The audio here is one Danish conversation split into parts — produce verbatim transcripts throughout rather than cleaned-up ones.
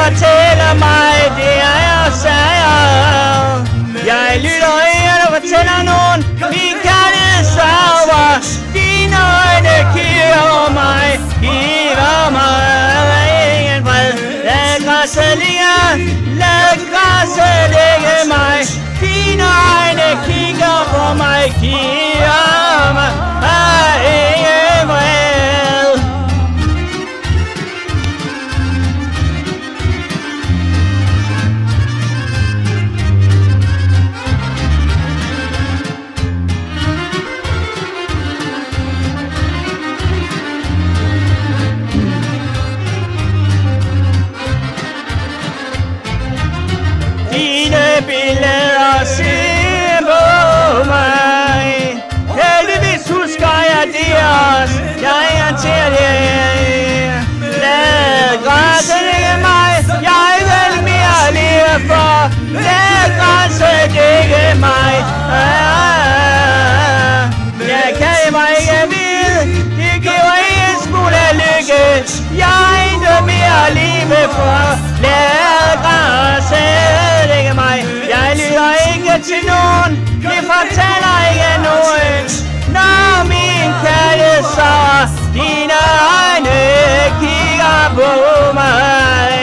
fortæller mig, det er jeg sager. Jeg lytter ikke, der fortæller nogen, vi kan det server. Dine øjne kigger mig, giver mig ingen fred. Lad græsset ligge, lad græsset ligge mig. Dine øjne kigger på mig, giver mig ingen fred. Dine billeder ser på mig. Heldigvis husker jeg det også. Jeg er til det. Lad græsset ligge mig. Jeg vil mere leve for. Lad græsset ligge mig. Jeg kan mig ikke vide. Det giver en smule lykke. Jeg er ikke mere leve for. Lad græsset ligge mig. Jeg lytter ikke til nogen. Det fortæller ikke nogen. Når min kærlighed så dine øjne kigger på mig.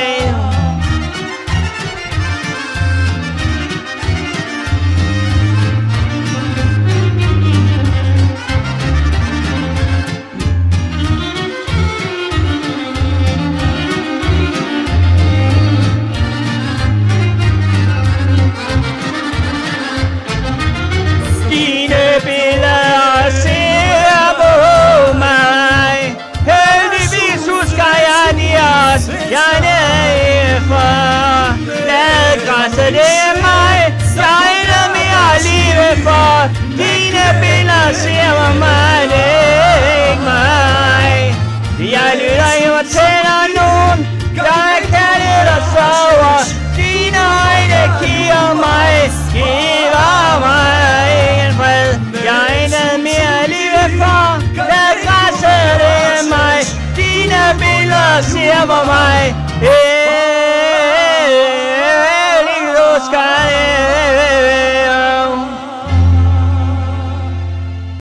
Dine billeder ser på mig. Heldigvis husker jeg de også. Jeg er nede for. Lad græsset ligge mig. Jeg er ikke mere live for. Dine billeder ser på mig. Det er ikke mig. Jeg lytter ikke og tænder nogen. Der er kærlighed der sover. Dine øjne kigger mig. Giver mig ingen fred. Jeg er ikke mere live for. Lad græsset ligge mig. Dine billeder ser på mig.